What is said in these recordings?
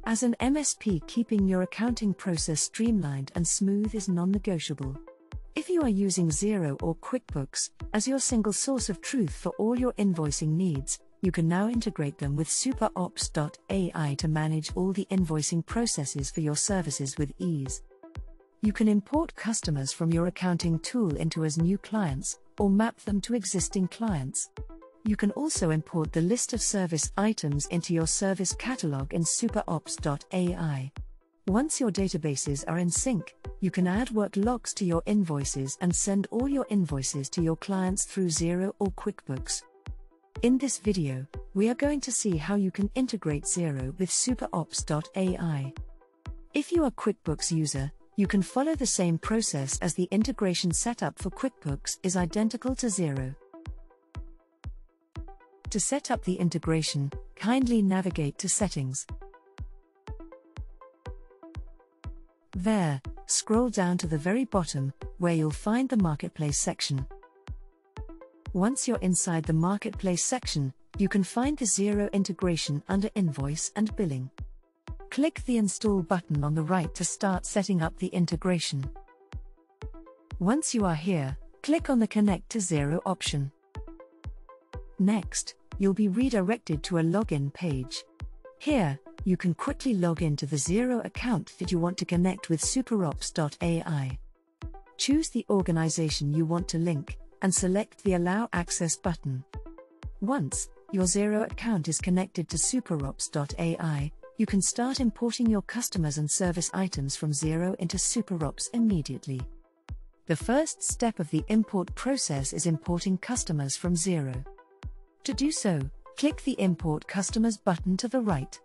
As an MSP, keeping your accounting process streamlined and smooth is non-negotiable. If you are using Xero or QuickBooks as your single source of truth for all your invoicing needs, you can now integrate them with SuperOps.ai to manage all the invoicing processes for your services with ease. You can import customers from your accounting tool into as new clients, or map them to existing clients. You can also import the list of service items into your service catalog in SuperOps.ai. Once your databases are in sync, you can add work logs to your invoices and send all your invoices to your clients through Xero or QuickBooks. In this video, we are going to see how you can integrate Xero with SuperOps.ai. If you are a QuickBooks user, you can follow the same process as the integration setup for QuickBooks is identical to Xero. To set up the integration, kindly navigate to Settings. There, scroll down to the very bottom, where you'll find the Marketplace section. Once you're inside the Marketplace section, you can find the Xero integration under Invoice and Billing. Click the Install button on the right to start setting up the integration. Once you are here, click on the Connect to Xero option. Next, you'll be redirected to a login page. Here, you can quickly log into the Xero account that you want to connect with SuperOps.ai. Choose the organization you want to link, and select the Allow Access button. Once your Xero account is connected to SuperOps.ai, you can start importing your customers and service items from Xero into SuperOps immediately. The first step of the import process is importing customers from Xero. To do so, click the Import Customers button to the right.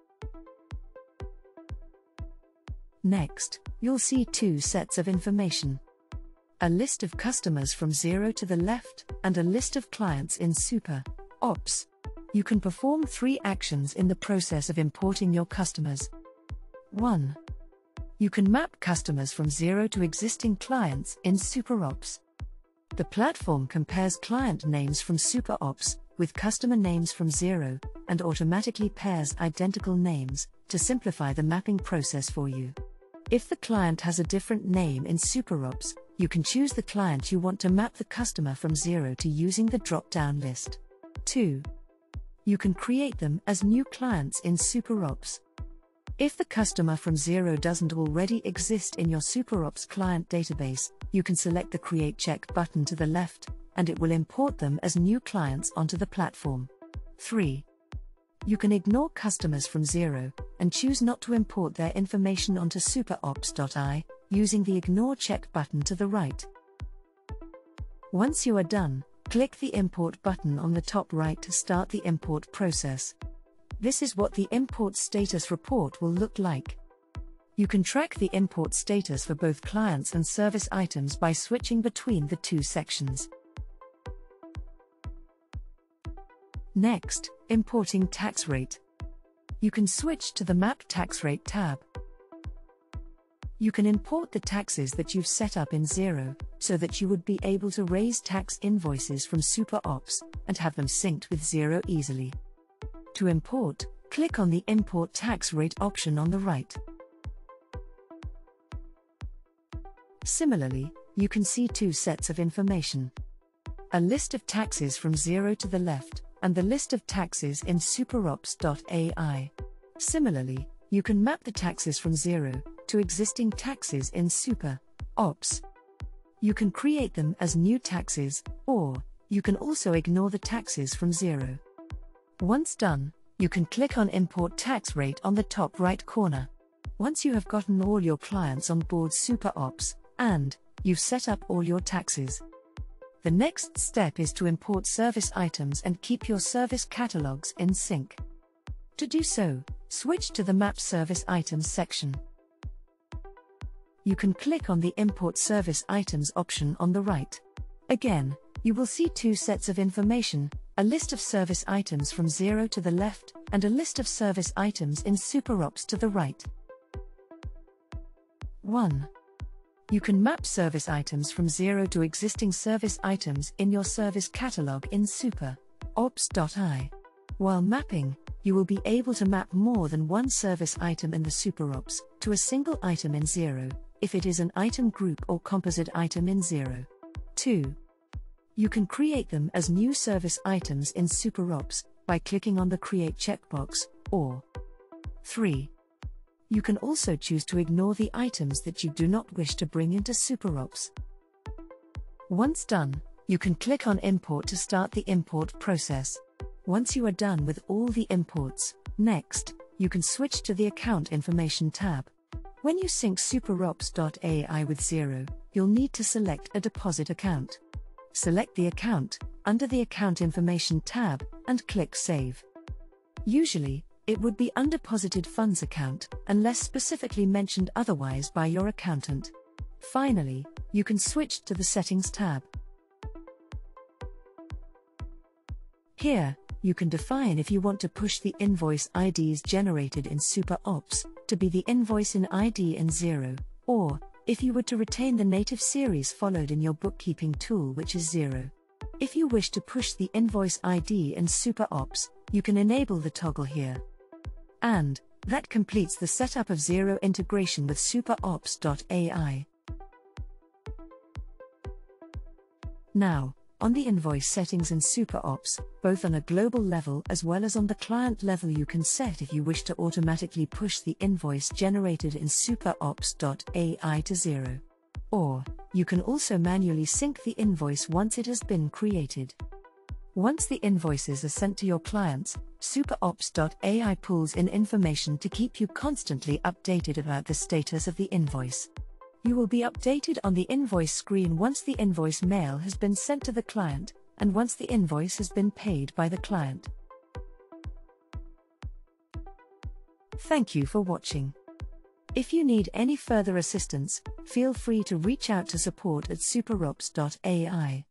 Next, you'll see two sets of information. A list of customers from Xero to the left, and a list of clients in SuperOps. You can perform three actions in the process of importing your customers. 1. You can map customers from Xero to existing clients in SuperOps. The platform compares client names from SuperOps with customer names from Xero, and automatically pairs identical names to simplify the mapping process for you. If the client has a different name in SuperOps, you can choose the client you want to map the customer from Xero to using the drop-down list. 2. You can create them as new clients in SuperOps. If the customer from Xero doesn't already exist in your SuperOps client database, you can select the Create Check button to the left, and it will import them as new clients onto the platform. 3. You can ignore customers from Xero, and choose not to import their information onto SuperOps.ai, using the Ignore Check button to the right. Once you are done, click the Import button on the top right to start the import process. This is what the import status report will look like. You can track the import status for both clients and service items by switching between the two sections. Next, importing tax rate. You can switch to the Map Tax Rate tab. You can import the taxes that you've set up in Xero, so that you would be able to raise tax invoices from SuperOps, and have them synced with Xero easily. To import, click on the Import Tax Rate option on the right. Similarly, you can see two sets of information. A list of taxes from Xero to the left, and the list of taxes in SuperOps.ai. Similarly, you can map the taxes from Xero to existing taxes in SuperOps. You can create them as new taxes, or you can also ignore the taxes from Xero. Once done, you can click on Import Tax Rate on the top right corner. Once you have gotten all your clients on board SuperOps, and you've set up all your taxes, the next step is to import service items and keep your service catalogs in sync. To do so, switch to the Map Service Items section. You can click on the Import Service Items option on the right. Again, you will see two sets of information, a list of service items from Xero to the left, and a list of service items in SuperOps to the right. 1. You can map service items from Xero to existing service items in your service catalog in SuperOps.ai. While mapping, you will be able to map more than one service item in the SuperOps to a single item in Xero, if it is an item group or composite item in Xero. 2. You can create them as new service items in SuperOps by clicking on the Create checkbox, or 3. You can also choose to ignore the items that you do not wish to bring into SuperOps. Once done, you can click on Import to start the import process. Once you are done with all the imports, next, you can switch to the Account Information tab. When you sync SuperOps.ai with Xero, you'll need to select a deposit account. Select the account under the Account Information tab and click Save. Usually, it would be Undeposited Funds account, unless specifically mentioned otherwise by your accountant. Finally, you can switch to the Settings tab. Here, you can define if you want to push the invoice IDs generated in SuperOps to be the invoice in ID in Xero, or if you were to retain the native series followed in your bookkeeping tool, which is Xero. If you wish to push the invoice ID in SuperOps, you can enable the toggle here. And that completes the setup of Xero integration with SuperOps.ai. Now, on the invoice settings in SuperOps, both on a global level as well as on the client level, you can set if you wish to automatically push the invoice generated in SuperOps.ai to Xero. Or, you can also manually sync the invoice once it has been created. Once the invoices are sent to your clients, SuperOps.ai pulls in information to keep you constantly updated about the status of the invoice. You will be updated on the invoice screen once the invoice mail has been sent to the client, and once the invoice has been paid by the client. Thank you for watching. If you need any further assistance, feel free to reach out to support@superops.ai.